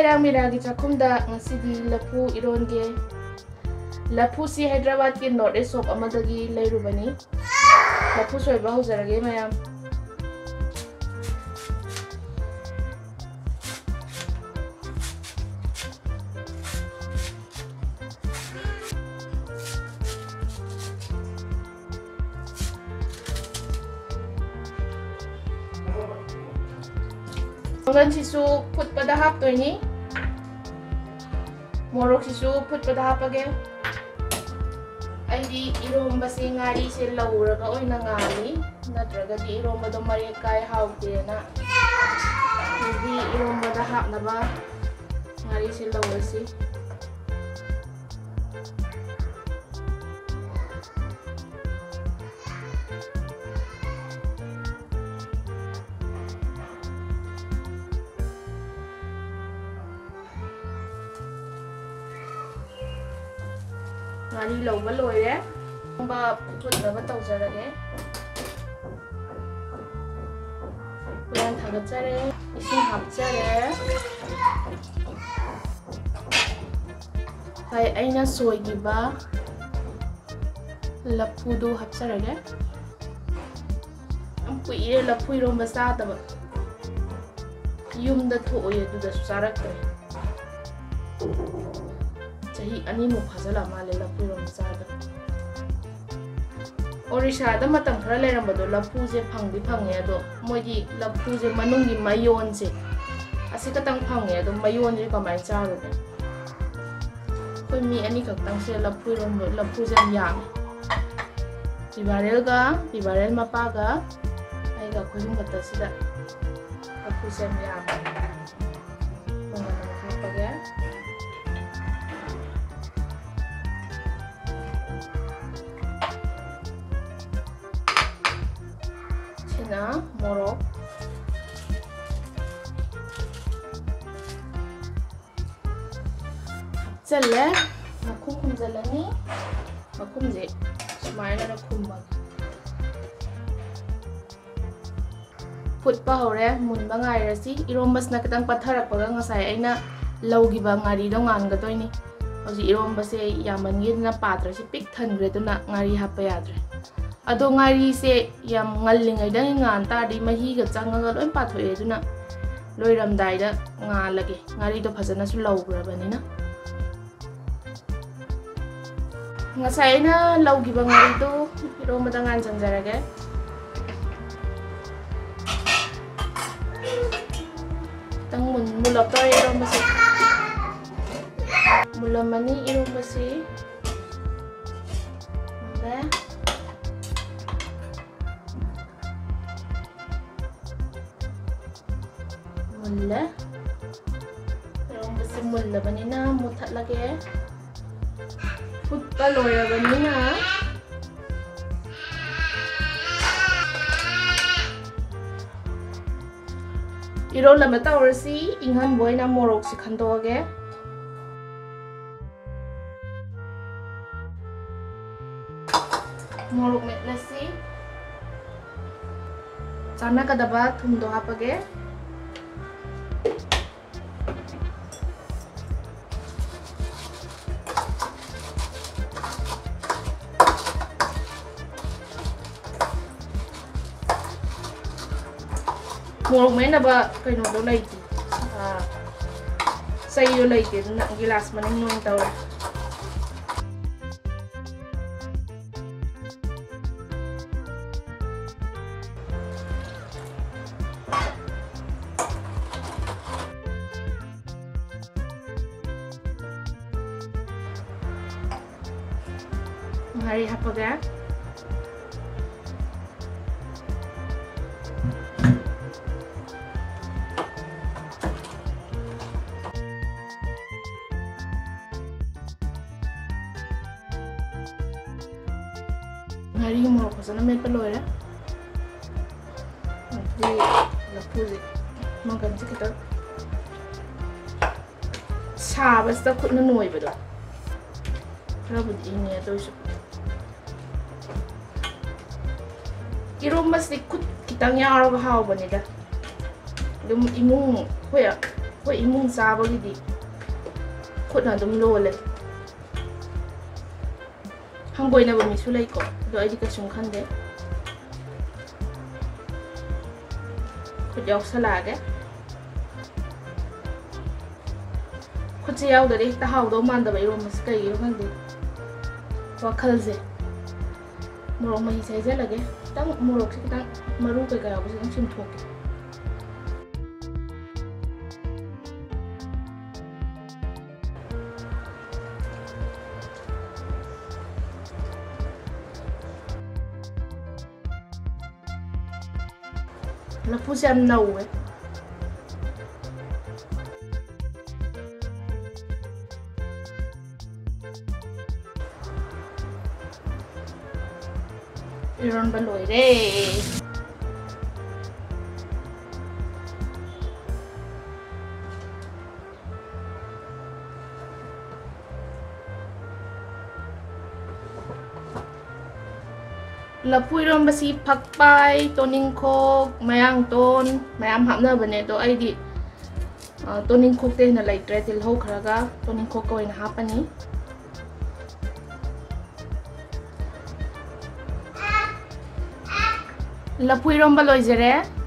Heirang Meeragi Chakkhumda ngasidi Lafu Eronge. Lafu si Hyderabad ki North East of amadagi leirubani. Lafu soiba haujarage mayam. Manggan sisu put pada hap to ini. Morok sisu put pada hap again. Aidi eromba se ngari se lauraga oina ngari natraga di eromba do mari kai haude na. Di eromba da hap na ba ngari se laurasi. Ngari lauba loire ba putnaba tawjarage kuyan thagatsare ising hapjare hai aina soigiba lapudu hapjarage am kuire lapu eromba sadaba yumda thoye duda sarakre Chahi animu phajala male lapu eromba sada Orisha da matam khara leiramba do lapu je phangdi phange ado mogi lapu je manungi mayon je asika tang phange ado mayon je kamai charu de koi mi ani khak tang se lapu eromba lapu je yam bibarel mapa ga ai ga khoi ngata sida lapu je yam mangana khapage na morok hapjalle makhum khumjalani makhum je sumaina na khumba phutpa hore munba ngairasi erombas na katang patharakpaga ngasai aina laugiba ngari do nganga toini hoji eromba se yamangi na patra se pik thangre to na ngari happa yadre Ado ngari se yam ngallingai da ngan ta di mahi ga changaga loi pathoe duna loiramdai da ngalage ngari do phajana su laubrabani na ngasai na laugi ba ngari do eromba da ngan chanjarage tang mulap to eromba se mulamani eromba se mulla eromba se mulla banina muthat lage phutpa loya banina irola mata orsi inghan boina morok si khandoge morok metlasi chana kadaba thum do hapage Morok main ba kaino do laiti sai do laiti na gilas maning noing taw Hari hapaga Hari morok sana met peloy ya. Di lapu je makan sih kita. Sabas tak kut nanoi bedo. Rabu ini ya terus. Eromba sedikit kita nyarog hau banida. Dum imung hoya ꯍꯣꯏ ꯏꯃꯨꯡ ꯆꯥꯕꯒꯤꯗꯤ ꯈꯨꯠꯅ ꯑꯗꯨꯝ ꯂꯣꯜꯂꯦ ꯍꯪꯒꯣꯏꯅꯕ ꯃꯤꯁꯨ ꯂꯩꯀꯣ ꯑꯗꯣ ꯑꯩꯗꯤ ꯀꯩꯁꯨꯝ ꯈꯟꯗꯦ ꯈꯨꯠ ꯌꯥꯎꯁꯜꯂꯛꯑꯒꯦ ꯈꯨꯠꯁꯦ ꯌꯥꯎꯗ꯭ꯔꯗꯤ ꯍꯦꯛꯇ ꯍꯥꯎꯗꯧ ꯃꯥꯟꯗꯕ ꯏꯔꯣꯝꯕꯁꯦ ꯀꯩꯒꯤꯅꯣ ꯈꯪꯗꯦ ꯋꯥꯈꯜꯁꯦ ꯃꯣꯔꯣꯛ ꯃꯍꯤꯁꯦ ꯍꯩꯖꯤꯜꯂꯒꯦ ꯈꯤꯇꯪ ꯃꯣꯔꯣꯛꯁꯦ ꯈꯤꯇꯪ ꯃꯔꯨ ꯀꯩꯀꯥ ꯌꯥꯎꯕꯁꯦ ꯈꯤꯇꯪ ꯆꯨꯝꯊꯣꯛꯀꯦ ꯂꯐꯨꯁꯦ ꯌꯥꯝ ꯅꯧꯋꯦ 이런바 로이래 Lafu Eronba si pakpai, toningkok, mayang ton, mayam hapnabane do aidi toningkok te na laitre tilhau kharaga toningkok ko ina hapani Lafu Eronba loijere